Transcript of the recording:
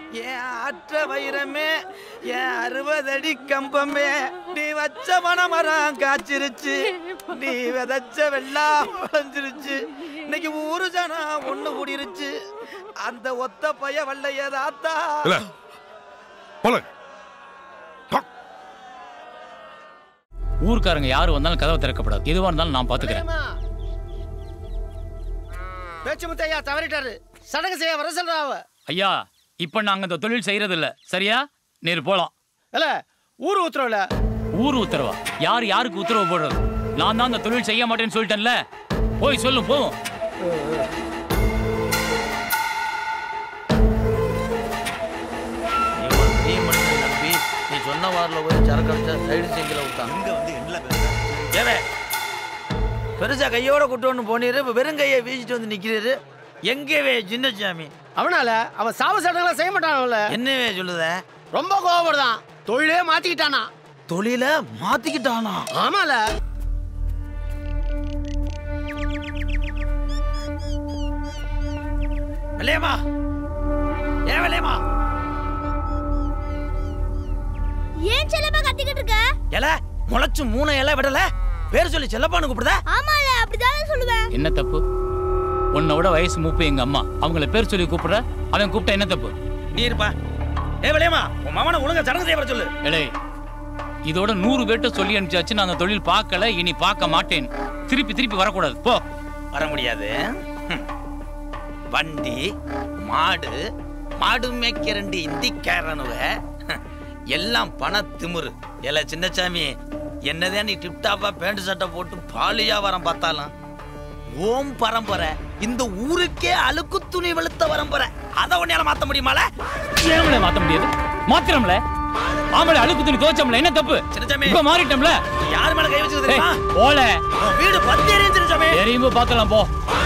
என் ஆற்ற வைரமே, என் 60 அடி கம்பமே, நீ வச்ச மனமரம் காய்ச்சிருச்சு, நீ விதைச்ச வெள்ளம் விளைஞ்சிருச்சு, இன்னைக்கு ஊரு ஜனம் ஒண்ணு கூடிருச்சு, அந்த ஒத்த பைய வல்லைய தாத்தா. ஊர்க்காரங்க யாரு வந்தாலும் கதவை திறக்கப்படாது. எதுவா இருந்தாலும் நான் பாத்துக்கிறேன். பேச்சுமுத்தையா தவறிட்டாரு. சடங்கு செய்ய வர சொல்றாவ. ஐயா, இப்ப நாங்க இந்த தொழில் செய்யறது இல்ல. சரியா? நேரு போலாம். இல்ல ஊர் உத்தரவுல. ஊர் உத்தரவா? யார் யாருக்கு உத்தரவு போடுறது? நான் தான் இந்த தொழில் செய்ய மாட்டேன்னு சொல்லிட்டேன்ல. போய் சொல்லு போ. நீ சொன்ன வாரில் போய் சரக்கு அடிச்சா சைடு செஞ்சில விட்டான். இங்க வந்து என்ன பேசுற? பெருசா கையோட கூட்டு ஒன்று போனீரு, இப்போ வெறும் கையை வீசிட்டு வந்து நிற்கிறாரு. எங்கவே சின்னசாமி? அவனால அவன் சாவ சடங்கெல்லாம் செய்ய மாட்டான்ல. என்னவே சொல்லுத? ரொம்ப கோவப்படுதான். தொழிலே மாத்திக்கிட்டானா? தொழில மாத்திக்கிட்டானா? ஆமால. வெள்ளையம்மா, ஏன் வெள்ளையம்மா? ஏன் செல்லப்பா கத்திக்கிட்டு இருக்க? எல முளைச்சு 3 இலை விடல, பேர் சொல்லி செல்லப்பான்னு கூப்பிடுதா? ஆமால, அப்படிதானே சொல்லுவேன். என்ன தப்பு? உன்னோட வயசு மூப்பு எங்க அம்மா, அவங்கள பேர் சொல்லி கூப்பிடுற, அவன் கூப்பிட்டா என்ன தப்பு? நீ இருப்பா. ஏ வெள்ளையம்மா, உன் மாமனை ஒழுங்கா சடங்கு செய்ய வர சொல்லு. எலே, இதோட 100 பேர்ட்ட சொல்லி அனுப்பிச்சாச்சு. நான் அந்த தொழில் பார்க்கல, இனி பார்க்க மாட்டேன். திருப்பி திருப்பி வரக்கூடாது. போ. வர முடியாது. வண்டி மாடு மாடு மேய்க்க 2 இந்திக்காரனுவ எல்லாம் பண திமுரு. ஏல சின்னசாமி, என்னதே நீ டிப்டாப்பா பேண்ட் சட்டை போட்டு பாலியா வரம் பார்த்தாலும் ஓம் பரம்பரை இந்த ஊருக்கே அழுக்கு துணி வெளுத்த வரம்பரை. அதை உன்னையால மாத்த முடியுமால? ஏன் மாத்த முடியாது? மாத்திரம்ல. ஆம்பளை அழுக்கு துணி துவைச்சோம்ல, என்ன தப்பு? சின்னசாமி, இப்ப மாறிட்டோம்ல. யார் மேல கை வச்சது தெரியுமா? போல வீடு 10 எரியும் சின்னசாமி. எரியும்போ பாத்தலாம் போ.